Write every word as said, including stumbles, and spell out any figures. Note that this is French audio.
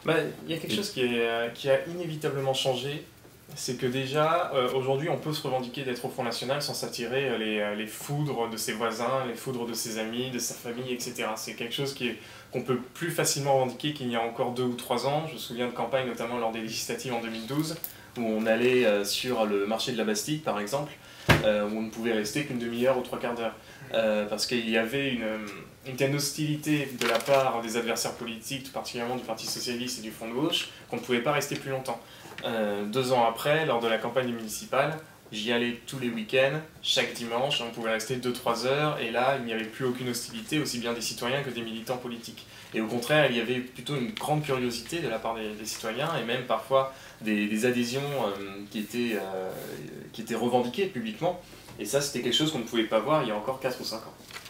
Bah, il y a quelque chose qui, est, euh, qui a inévitablement changé, c'est que déjà, euh, aujourd'hui, on peut se revendiquer d'être au Front National sans s'attirer euh, les, euh, les foudres de ses voisins, les foudres de ses amis, de sa famille, et cetera. C'est quelque chose qui est- qu'on peut plus facilement revendiquer qu'il y a encore deux ou trois ans. Je me souviens de campagnes, notamment lors des législatives en deux mille douze, où on allait euh, sur le marché de la Bastille, par exemple, euh, où on ne pouvait rester qu'une demi-heure ou trois quarts d'heure. Euh, parce qu'il y avait une, une telle hostilité de la part des adversaires politiques, tout particulièrement du Parti Socialiste et du Front de Gauche, qu'on ne pouvait pas rester plus longtemps. Euh, deux ans après, lors de la campagne municipale, j'y allais tous les week-ends, chaque dimanche, on pouvait rester deux trois heures, et là, il n'y avait plus aucune hostilité, aussi bien des citoyens que des militants politiques. Et au contraire, il y avait plutôt une grande curiosité de la part des, des citoyens, et même parfois des, des adhésions euh, qui, étaient, euh, qui étaient revendiquées publiquement. Et ça, c'était quelque chose qu'on ne pouvait pas voir il y a encore quatre ou cinq ans.